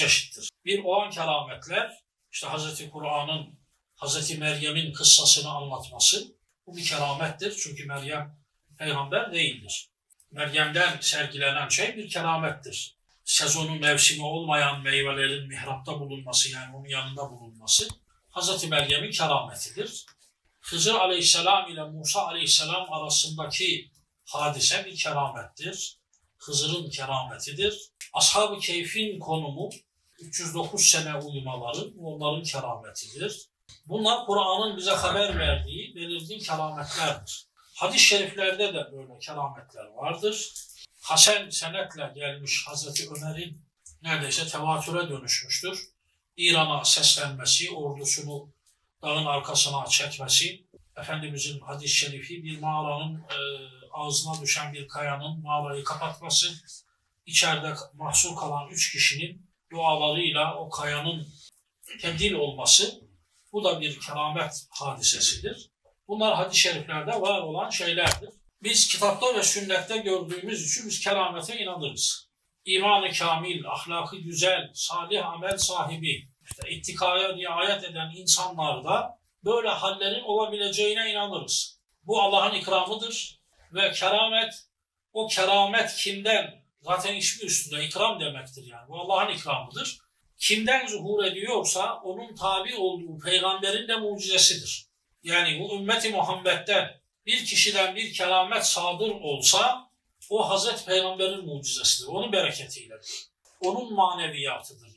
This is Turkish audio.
çeşittir. Bir olan kerametler, işte Hz. Kur'an'ın Hz. Meryem'in kıssasını anlatması, bu bir keramettir. Çünkü Meryem peygamber değildir. Meryem'den sergilenen şey bir keramettir. Sezonu, mevsimi olmayan meyvelerin mihrapta bulunması, yani onun yanında bulunması Hz. Meryem'in kerametidir. Hızır aleyhisselam ile Musa aleyhisselam arasındaki hadise bir keramettir. Hızır'ın kerametidir. Ashab-ı Keyf'in konumu 309 sene uyumaları onların kerametidir. Bunlar Kur'an'ın bize haber verdiği belirgin kerametlerdir. Hadis-i şeriflerde de böyle kerametler vardır. Hasen senetle gelmiş Hazreti Ömer'in neredeyse tevatüre dönüşmüştür. İran'a seslenmesi, ordusunu dağın arkasına çekmesi, Efendimizin hadis-i şerifi bir mağaranın ağzına düşen bir kayanın mağarayı kapatması, içeride mahsur kalan 3 kişinin dualarıyla o kayanın tebdil olması, bu da bir keramet hadisesidir. Bunlar hadis-i şeriflerde var olan şeylerdir. Biz kitapta ve sünnette gördüğümüz için biz keramete inanırız. İman-ı kamil, ahlakı güzel, salih amel sahibi, işte ittikaya riayet eden insanlarda böyle hallerin olabileceğine inanırız. Bu Allah'ın ikramıdır ve keramet, o keramet kimden? Zaten ismi üstünde ikram demektir yani. Bu Allah'ın ikramıdır. Kimden zuhur ediyorsa onun tabi olduğu peygamberin de mucizesidir. Yani bu ümmeti Muhammed'den bir kişiden bir keramet sadır olsa o Hazreti Peygamber'in mucizesidir. Onun bereketiyledir. Onun maneviyatıdır.